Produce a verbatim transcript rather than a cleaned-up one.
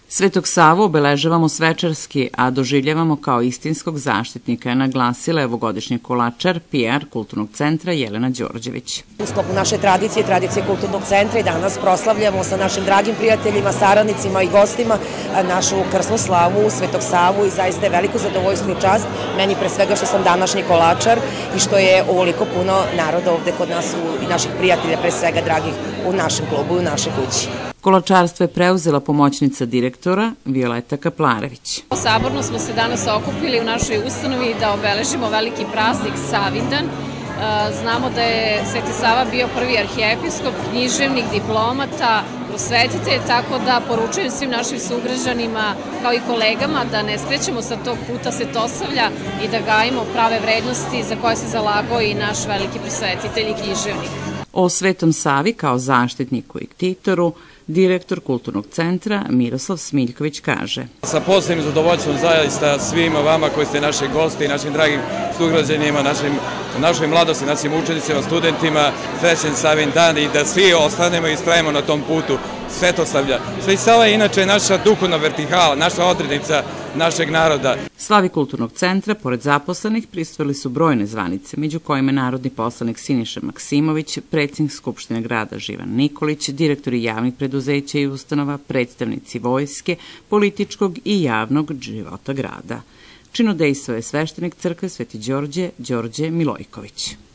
Svetog Savu obeležavamo svečarski, a doživljavamo kao istinskog zaštitnika, je naglasila ovogodišnji kolačar P R Kulturnog centra Jelena Đorđević. U sklopu naše tradicije, tradicije Kulturnog centra i danas proslavljamo sa našim dragim prijateljima, saradnicima i gostima našu krsnu slavu Svetog Savu i zaista je veliko zadovoljstvo i čast meni pre svega što sam današnji kolačar i što je ovoliko puno naroda ovde kod nas i naših prijatelja pre svega dragih u našem klubu i u našoj kući. Kolačarstvo je preuzela pomoćnica direktora Violeta Kaplarević. Saborno smo se danas okupili u našoj ustanovi da obeležimo veliki praznik Savindan. Znamo da je Sveti Sava bio prvi arhijepiskop, književnik, diplomata, prosvetitelj, tako da poručujem svim našim sugrađanima kao i kolegama da ne skrećemo sa tog puta Svetosavlja i da gajimo prave vrednosti za koje se zalagao i naš veliki prosvetitelj i književnik. O Svetom Savi kao zaštitniku i ktitoru direktor Kulturnog centra Miroslav Smiljković kaže: Sa posebnim zadovoljstvom zaista svima vama koji ste naši gosti i našim dragim sugrađanima, našoj mladosti, našim učenicima, studentima, srećen Savin dan i da svi ostanemo i istrajemo na tom putu Svetosavlja. Sveti Sava je inače naša duhovna vertikala, naša odrednica našeg naroda. Slavi Kulturnog centra, pored zaposlenih, prisustvovali su brojne zvanice, među kojima narodni poslanik Siniša Maksimović, predsjednik Skupštine grada Živan Nikolić, direktori javnih preduzeća i ustanova, predstavnici vojske, političkog i javnog života grada. Činodejstvo je sveštenik crkve Sveti Đorđe, Đorđe Milojković.